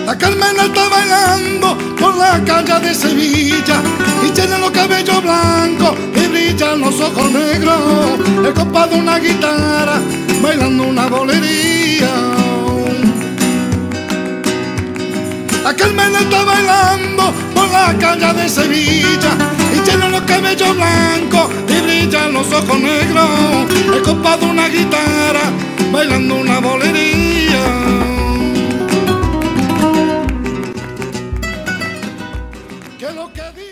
La Carmena está bailando por la calle de Sevilla y tiene los cabellos blancos y brillan los ojos negros. El compadre una guitarra bailando una bolería. La Carmena está bailando por la calle de Sevilla y tiene los cabellos blancos y brillan los ojos negros. El compadre una guitarra bailando una bolería. ¿Qué es lo que dice?